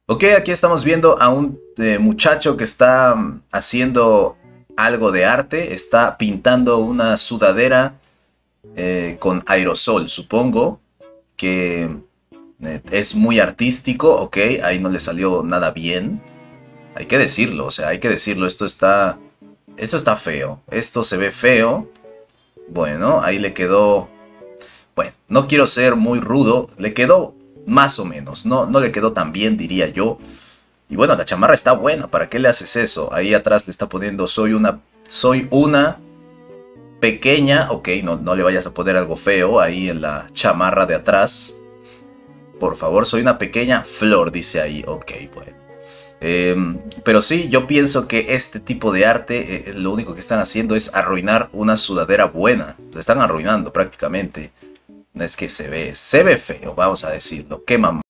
Ok, aquí estamos viendo a un muchacho que está haciendo algo de arte. Está pintando una sudadera con aerosol, supongo que es muy artístico. Ok, ahí no le salió nada bien. Hay que decirlo, o sea, hay que decirlo. Esto está feo. Esto se ve feo. Bueno, ahí le quedó. Bueno, no quiero ser muy rudo. Le quedó más o menos. No le quedó tan bien, diría yo. Y bueno, la chamarra está buena, ¿para qué le haces eso? Ahí atrás le está poniendo soy una pequeña, ok, no le vayas a poner algo feo ahí en la chamarra de atrás. Por favor, soy una pequeña flor, dice ahí, ok, bueno. Pero sí, yo pienso que este tipo de arte lo único que están haciendo es arruinar una sudadera buena. La están arruinando prácticamente. No es que se ve feo, vamos a decirlo. Qué mamá.